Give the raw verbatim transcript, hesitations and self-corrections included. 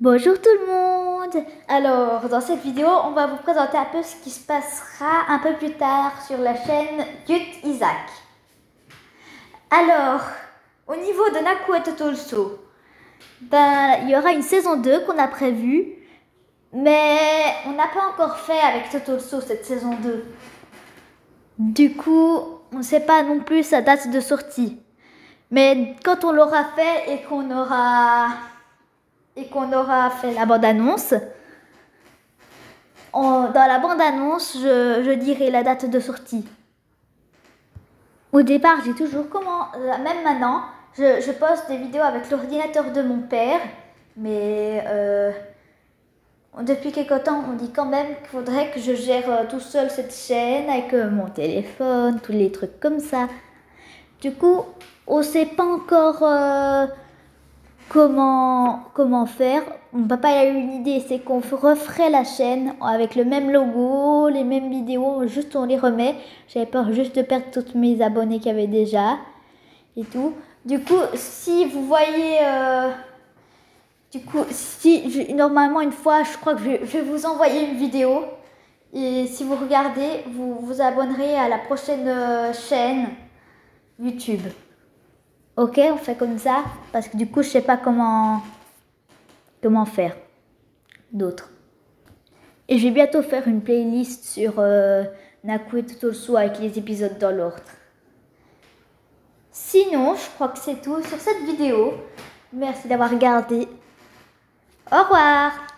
Bonjour tout le monde. Alors, dans cette vidéo, on va vous présenter un peu ce qui se passera un peu plus tard sur la chaîne Youth Isaac. Alors, au niveau de Naku et Totolso, ben, il y aura une saison deux qu'on a prévue, mais on n'a pas encore fait avec Totolso cette saison deux. Du coup, on ne sait pas non plus sa date de sortie. Mais quand on l'aura fait et qu'on aura... et qu'on aura fait la bande-annonce, dans la bande-annonce, je, je dirai la date de sortie. Au départ, j'ai toujours comment, même maintenant, je, je poste des vidéos avec l'ordinateur de mon père, mais euh, depuis quelque temps, on dit quand même qu'il faudrait que je gère tout seul cette chaîne avec mon téléphone, tous les trucs comme ça. Du coup, on ne sait pas encore... Euh, Comment, comment faire. Mon papa a eu une idée, c'est qu'on referait la chaîne avec le même logo, les mêmes vidéos, juste on les remet. J'avais peur juste de perdre tous mes abonnés qu'il y avait déjà et tout. Du coup, si vous voyez, euh, du coup, si je, normalement une fois, je crois que je, je vais vous envoyer une vidéo et si vous regardez, vous vous abonnerez à la prochaine euh, chaîne YouTube. Ok, on fait comme ça, parce que du coup, je sais pas comment, comment faire d'autres. Et je vais bientôt faire une playlist sur euh, Naku et Totolso avec les épisodes dans l'ordre. Sinon, je crois que c'est tout sur cette vidéo. Merci d'avoir regardé. Au revoir.